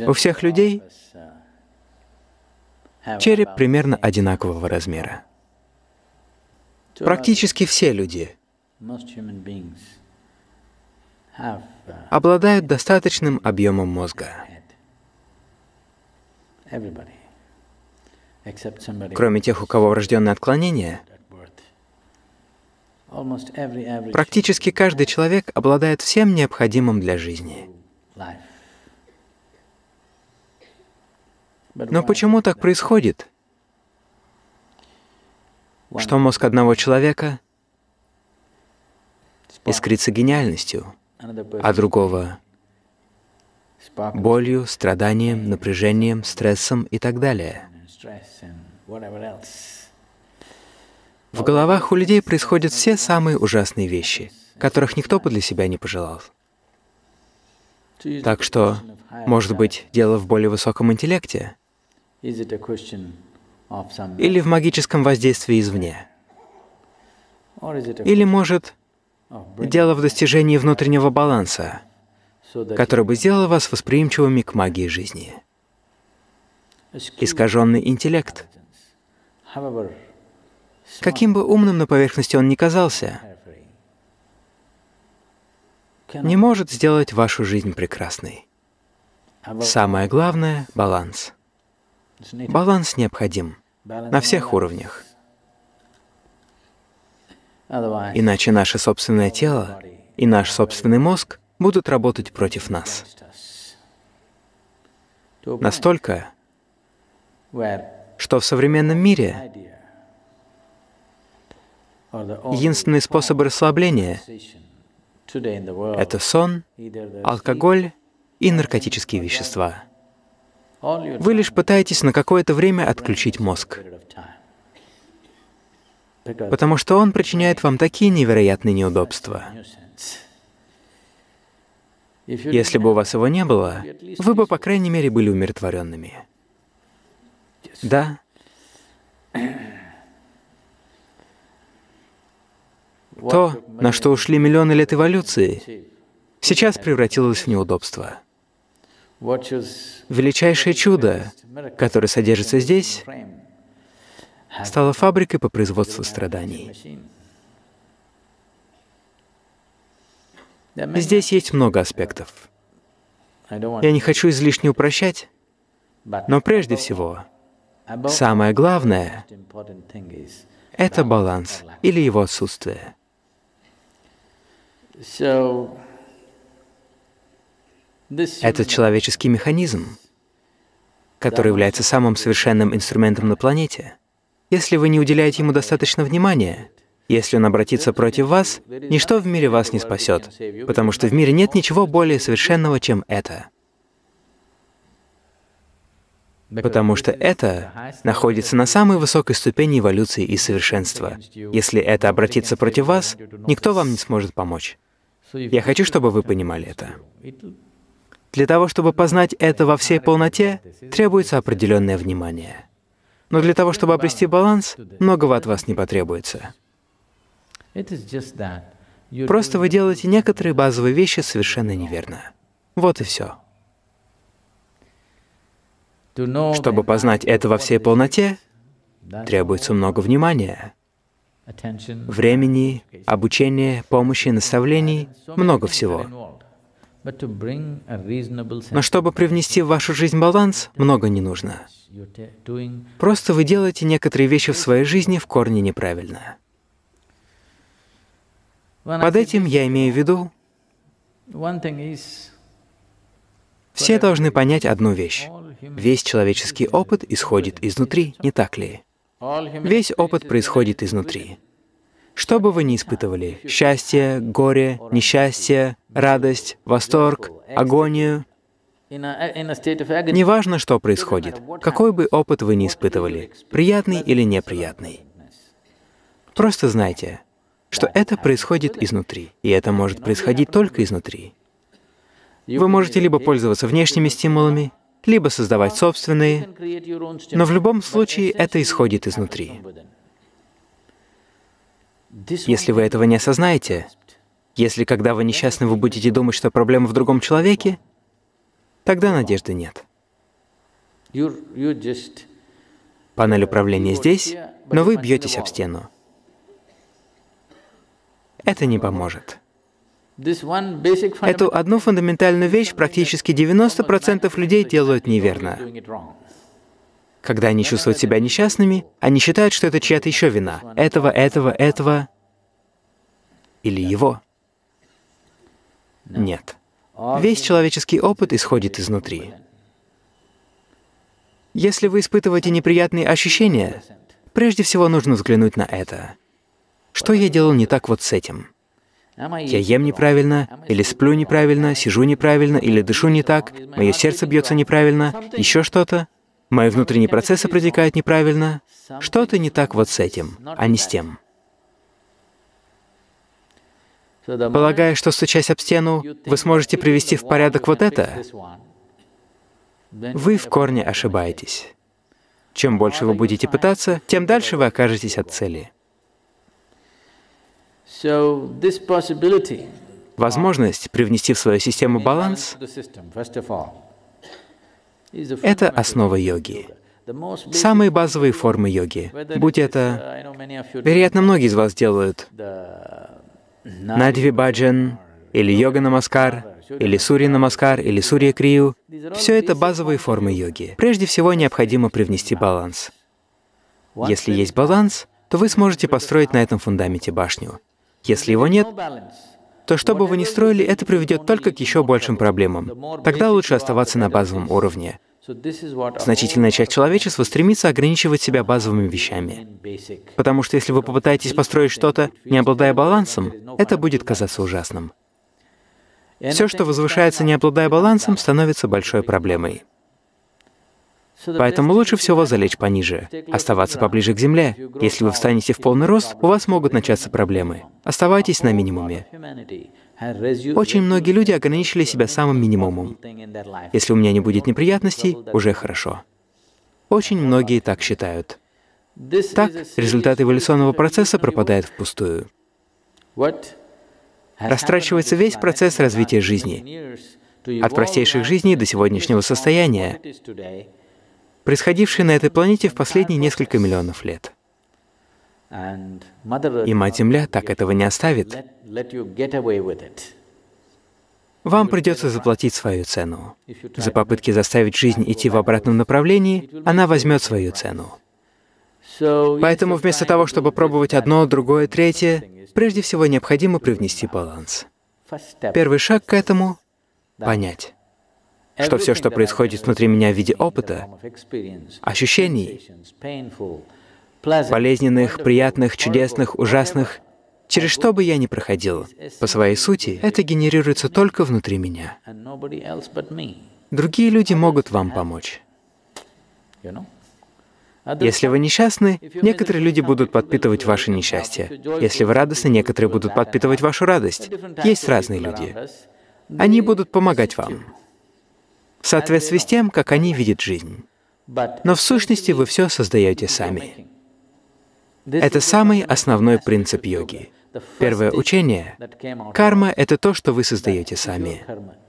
У всех людей череп примерно одинакового размера. Практически все люди обладают достаточным объемом мозга, кроме тех, у кого врожденное отклонение. Практически каждый человек обладает всем необходимым для жизни. Но почему так происходит, что мозг одного человека искрится гениальностью, а другого — болью, страданием, напряжением, стрессом и так далее? В головах у людей происходят все самые ужасные вещи, которых никто бы для себя не пожелал. Так что, может быть, дело в более высоком интеллекте? Или в магическом воздействии извне? Или, может, дело в достижении внутреннего баланса, который бы сделал вас восприимчивыми к магии жизни? Искаженный интеллект. Каким бы умным на поверхности он ни казался, не может сделать вашу жизнь прекрасной. Самое главное — баланс. Баланс необходим на всех уровнях. Иначе наше собственное тело и наш собственный мозг будут работать против нас. Настолько, что в современном мире единственные способы расслабления — это сон, алкоголь и наркотические вещества. Вы лишь пытаетесь на какое-то время отключить мозг, потому что он причиняет вам такие невероятные неудобства. Если бы у вас его не было, вы бы, по крайней мере, были умиротворенными. Да. То, на что ушли миллионы лет эволюции, сейчас превратилось в неудобство. Величайшее чудо, которое содержится здесь, стало фабрикой по производству страданий. Здесь есть много аспектов. Я не хочу излишне упрощать, но прежде всего, самое главное — это баланс или его отсутствие. Этот человеческий механизм, который является самым совершенным инструментом на планете, если вы не уделяете ему достаточно внимания, если он обратится против вас, ничто в мире вас не спасет, потому что в мире нет ничего более совершенного, чем это. Потому что это находится на самой высокой ступени эволюции и совершенства. Если это обратится против вас, никто вам не сможет помочь. Я хочу, чтобы вы понимали это. Для того, чтобы познать это во всей полноте, требуется определенное внимание. Но для того, чтобы обрести баланс, многого от вас не потребуется. Просто вы делаете некоторые базовые вещи совершенно неверно. Вот и все. Чтобы познать это во всей полноте, требуется много внимания, времени, обучения, помощи, наставлений, много всего. Но чтобы привнести в вашу жизнь баланс, много не нужно. Просто вы делаете некоторые вещи в своей жизни в корне неправильно. Под этим я имею в виду, все должны понять одну вещь. Весь человеческий опыт исходит изнутри, не так ли? Весь опыт происходит изнутри. Что бы вы ни испытывали — счастье, горе, несчастье, радость, восторг, агонию — неважно, что происходит, какой бы опыт вы ни испытывали, приятный или неприятный. Просто знайте, что это происходит изнутри, и это может происходить только изнутри. Вы можете либо пользоваться внешними стимулами, либо создавать собственные, но в любом случае это исходит изнутри. Если вы этого не осознаете, если когда вы несчастны, вы будете думать, что проблема в другом человеке, тогда надежды нет. Панель управления здесь, но вы бьетесь об стену. Это не поможет. Эту одну фундаментальную вещь практически 90% людей делают неверно. Когда они чувствуют себя несчастными, они считают, что это чья-то еще вина. Этого или его. Нет. Весь человеческий опыт исходит изнутри. Если вы испытываете неприятные ощущения, прежде всего нужно взглянуть на это. Что я делал не так вот с этим? Я ем неправильно, или сплю неправильно, сижу неправильно, или дышу не так, мое сердце бьется неправильно, еще что-то. Мои внутренние процессы протекают неправильно. Что-то не так вот с этим, а не с тем. Полагая, что, стучась об стену, вы сможете привести в порядок вот это, вы в корне ошибаетесь. Чем больше вы будете пытаться, тем дальше вы окажетесь от цели. Возможность привнести в свою систему баланс — это основа йоги. Самые базовые формы йоги, будь это, вероятно, многие из вас делают Надви Баджан, или Йога Намаскар, или Сурья Намаскар, или Сурья Крию. Все это базовые формы йоги. Прежде всего необходимо привнести баланс. Если есть баланс, то вы сможете построить на этом фундаменте башню. Если его нет, то что бы вы ни строили, это приведет только к еще большим проблемам. Тогда лучше оставаться на базовом уровне. Значительная часть человечества стремится ограничивать себя базовыми вещами. Потому что если вы попытаетесь построить что-то, не обладая балансом, это будет казаться ужасным. Все, что возвышается, не обладая балансом, становится большой проблемой. Поэтому лучше всего залечь пониже, оставаться поближе к земле. Если вы встанете в полный рост, у вас могут начаться проблемы. Оставайтесь на минимуме. Очень многие люди ограничили себя самым минимумом. Если у меня не будет неприятностей, уже хорошо. Очень многие так считают. Так, результат эволюционного процесса пропадает впустую. Растрачивается весь процесс развития жизни, от простейших жизней до сегодняшнего состояния, происходившей на этой планете в последние несколько миллионов лет. И Мать-Земля так этого не оставит. Вам придется заплатить свою цену. За попытки заставить жизнь идти в обратном направлении, она возьмет свою цену. Поэтому вместо того, чтобы пробовать одно, другое, третье, прежде всего необходимо привнести баланс. Первый шаг к этому — понять, что все, что происходит внутри меня в виде опыта, ощущений, болезненных, приятных, чудесных, ужасных, через что бы я ни проходил, по своей сути, это генерируется только внутри меня. Другие люди могут вам помочь. Если вы несчастны, некоторые люди будут подпитывать ваше несчастье. Если вы радостны, некоторые будут подпитывать вашу радость. Есть разные люди. Они будут помогать вам в соответствии с тем, как они видят жизнь. Но в сущности вы все создаете сами. Это самый основной принцип йоги. Первое учение — карма — это то, что вы создаете сами.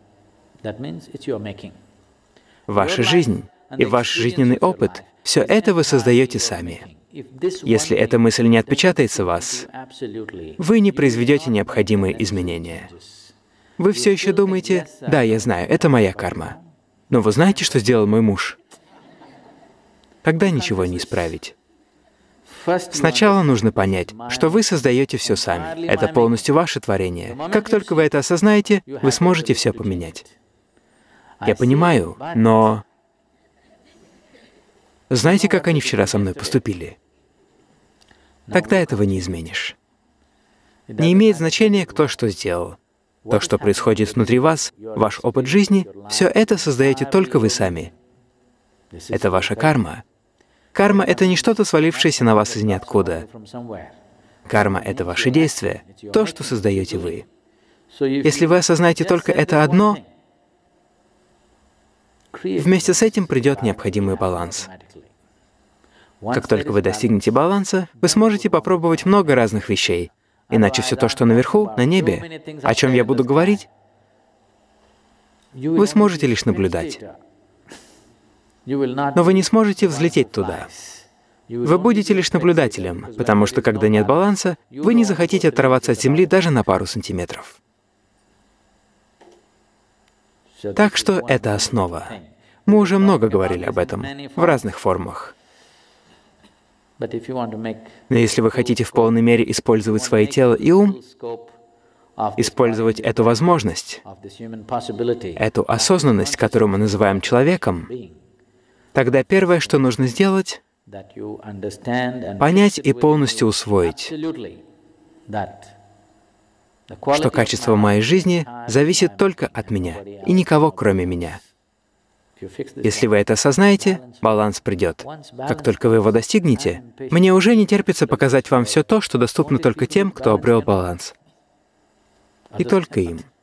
Ваша жизнь и ваш жизненный опыт — все это вы создаете сами. Если эта мысль не отпечатается в вас, вы не произведете необходимые изменения. Вы все еще думаете: «Да, я знаю, это моя карма». Но вы знаете, что сделал мой муж? Тогда ничего не исправить. Сначала нужно понять, что вы создаете все сами. Это полностью ваше творение. Как только вы это осознаете, вы сможете все поменять. Я понимаю, но знаете, как они вчера со мной поступили? Тогда этого не изменишь. Не имеет значения, кто что сделал. То, что происходит внутри вас, ваш опыт жизни, все это создаете только вы сами. Это ваша карма. Карма — это не что-то, свалившееся на вас из ниоткуда. Карма — это ваши действия, то, что создаете вы. Если вы осознаете только это одно, вместе с этим придет необходимый баланс. Как только вы достигнете баланса, вы сможете попробовать много разных вещей. Иначе все то, что наверху, на небе, о чем я буду говорить, вы сможете лишь наблюдать. Но вы не сможете взлететь туда. Вы будете лишь наблюдателем, потому что, когда нет баланса, вы не захотите оторваться от Земли даже на пару сантиметров. Так что это основа. Мы уже много говорили об этом в разных формах. Но если вы хотите в полной мере использовать свое тело и ум, использовать эту возможность, эту осознанность, которую мы называем человеком, тогда первое, что нужно сделать, понять и полностью усвоить, что качество моей жизни зависит только от меня и никого, кроме меня. Если вы это осознаете, баланс придет. Как только вы его достигнете, мне уже не терпится показать вам все то, что доступно только тем, кто обрел баланс. И только им.